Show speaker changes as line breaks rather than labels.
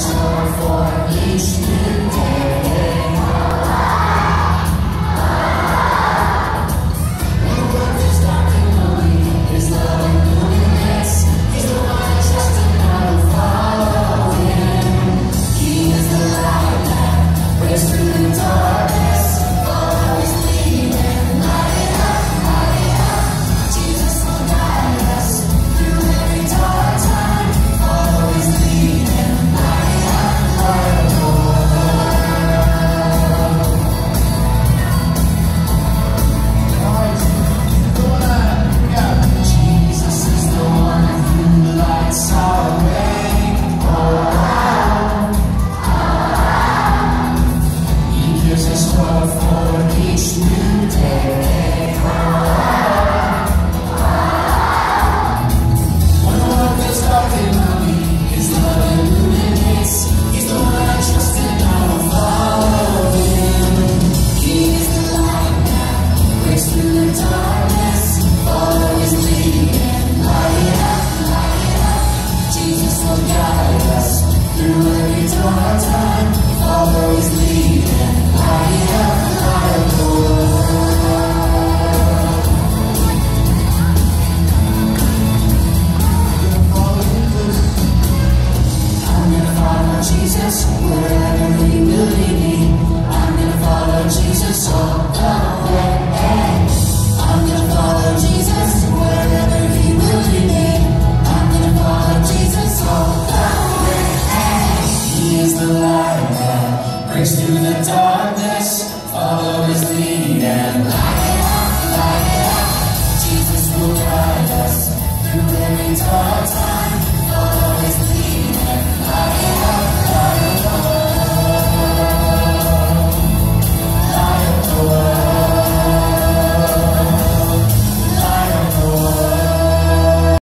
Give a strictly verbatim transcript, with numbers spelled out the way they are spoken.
store for each new day. When the world is dark and lonely, His love illuminates. He's the one I trust and I will follow Him. He is the light that breaks through the darkness. Follow His leading, light it up, light it up. Jesus will guide us through every dark time. Follow His leading, light it up, light it up. Jesus is the one who lights our way. He gives us hope for each new day. When the world feels dark and lonely, His love illuminates. He's the one I trust and I will follow Him. He is the light that breaks through the darkness. Follow His leading, light it up, light it up. Jesus will guide us through every dark time. Follow His leading, light it up, light it up. I'm gonna follow Jesus wherever He will lead me. I'm gonna follow Jesus all the way. I'm gonna follow Jesus wherever He will lead me. I'm gonna follow Jesus all the way. He is the light that breaks through the dark.